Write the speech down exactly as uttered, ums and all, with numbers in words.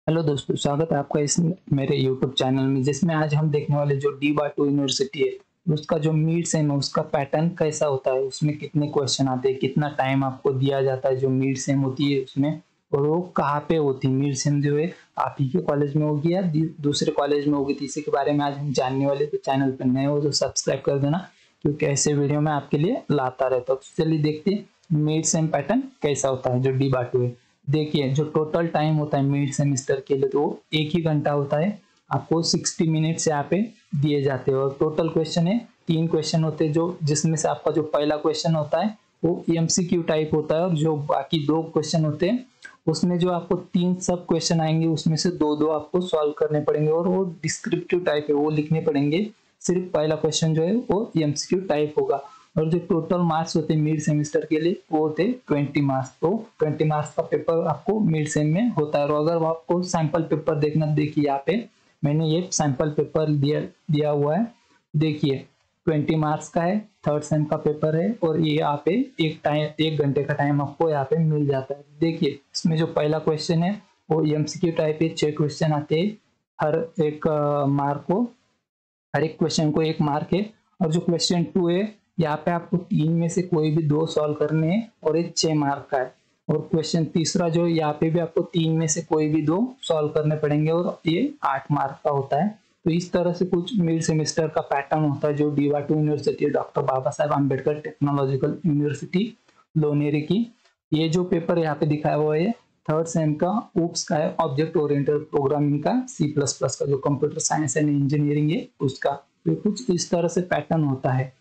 Hello दोस्तों, स्वागत है आपका इस मेरे यूट्यूब चैनल में, जिसमें आज हम देखने वाले जो डी बाटू यूनिवर्सिटी है उसका जो मिड सेम है उसका पैटर्न कैसा होता है, उसमें कितने क्वेश्चन आते हैं, कितना टाइम आपको दिया जाता है जो मिड सेम होती है उसमें, और वो कहाँ पे होती है। मिड सेम जो है आप ही के कॉलेज में होगी या दूसरे कॉलेज में होगी, तो इसी के बारे में आज हम जानने वाले। तो चैनल पर नए हो तो सब्सक्राइब कर देना, क्योंकि ऐसे वीडियो मैं आपके लिए लाता रहता हूँ। तो चलिए देखते हैं मिड सेम पैटर्न कैसा होता है जो डी बाटू है। देखिए, जो टोटल टाइम होता है मिड सेमेस्टर के लिए तो वो एक ही घंटा होता है। आपको साठ मिनट्स यहाँ पे दिए जाते हैं और टोटल क्वेश्चन है तीन क्वेश्चन होते हैं, जो जिसमें से आपका जो पहला क्वेश्चन होता है वो एमसीक्यू टाइप होता है, और जो बाकी दो क्वेश्चन होते हैं उसमें जो आपको तीन सब क्वेश्चन आएंगे उसमें से दो दो आपको सॉल्व करने पड़ेंगे, और वो डिस्क्रिप्टिव टाइप है, वो लिखने पड़ेंगे। सिर्फ पहला क्वेश्चन जो है वो एमसीक्यू टाइप होगा। और जो टोटल मार्क्स होते हैं मिड सेमेस्टर के लिए वो होते हैं ट्वेंटी मार्क्स। तो ट्वेंटी मार्क्स का पेपर आपको मिड सेम में होता है। और अगर आपको सैंपल पेपर देखना, देखिए यहाँ पे मैंने ये सैंपल पेपर दिया दिया हुआ है। देखिए ट्वेंटी मार्क्स का है, थर्ड सेम का पेपर है, और ये यहाँ पे एक टाइम एक घंटे का टाइम आपको यहाँ पे मिल जाता है। देखिए इसमें जो पहला क्वेश्चन है वो एमसीक्यू टाइप है, छह क्वेश्चन आते हैं, हर एक मार्क को हर एक क्वेश्चन को एक मार्क है। और जो क्वेश्चन टू है यहाँ पे आपको तीन में से कोई भी दो सॉल्व करने हैं और एक छह मार्क का है। और क्वेश्चन तीसरा जो यहाँ पे भी आपको तीन में से कोई भी दो सॉल्व करने पड़ेंगे और ये आठ मार्क का होता है। तो इस तरह से कुछ मिड सेमेस्टर का पैटर्न होता है जो डी बाटू यूनिवर्सिटी है, doctor Baba Saheb Ambedkar technological university Lonere की। ये जो पेपर यहाँ पे दिखाया हुआ है थर्ड सेम का ऊप्स का है, ऑब्जेक्ट ओरिएंटेड प्रोग्रामिंग का, सी प्लस प्लस का, जो कंप्यूटर साइंस एंड इंजीनियरिंग है उसका। तो कुछ इस तरह से पैटर्न होता है।